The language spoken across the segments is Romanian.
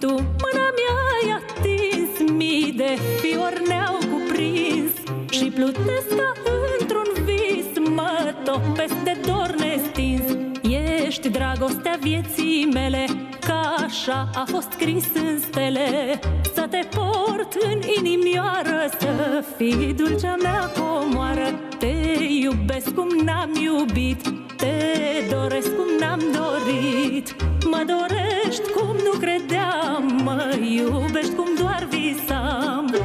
tu mâna mi-ai atins, mii de fiori ne-au cuprins și plutesc ca într-un vis, mă topesc de dor nestins. Ești dragostea vieții mele, ca așa a fost scris în stele. Să te port în inimioară, să fii dulcea mea comoară. Te iubesc cum n-am iubit, te doresc cum n-am dorit. Mă dorești cum nu credeam, mă iubești cum doar visam.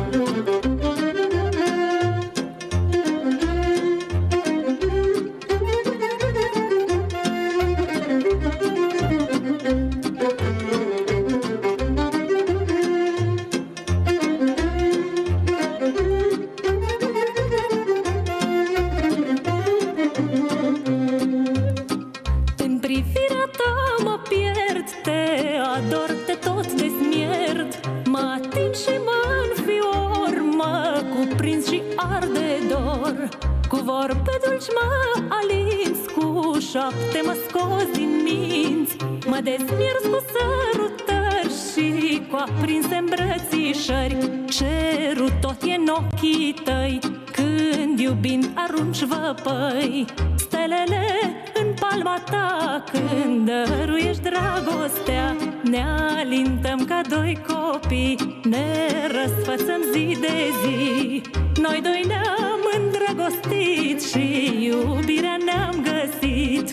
Privirea ta mă pierd, te ador, te tot desmierd. Mă ating și mă înfior, mă cuprins și arde dor. Cu vorbe dulci mă alinți, cu șapte mă scoți din minți. Mă dezmierzi cu sărutări și cu aprinse îmbrățișări. Cerul tot e în ochii tăi, când iubind arunci văpăi. Stelele în palma ta, când dăruiești dragostea, ne alintăm ca doi copii, ne răsfățăm zi de zi. Noi doi ne-am îndrăgostit și iubirea ne-am găsit.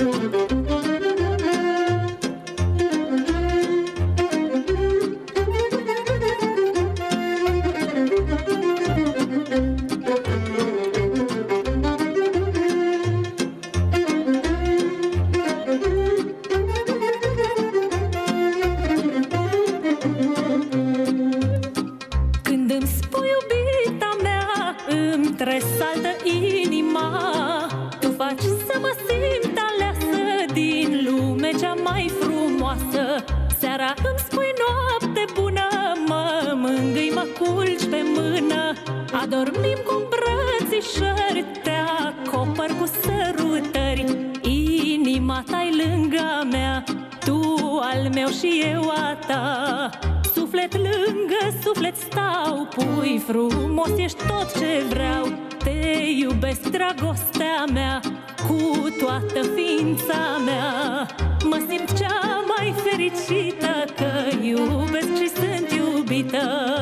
Tresaltă inima, tu faci să mă simt aleasă din lume cea mai frumoasă. Seara îmi spui noapte bună, mă mângâi, mă culci pe mână. Adormim cu îmbrățișări, te acopăr cu sărutări. Inima ta-i lângă mea, tu al meu și eu a ta. Suflet lângă suflet stau, pui frumos, ești tot ce vreau. Te iubesc, dragostea mea, cu toată ființa mea. Mă simt cea mai fericită, că iubesc și sunt iubită.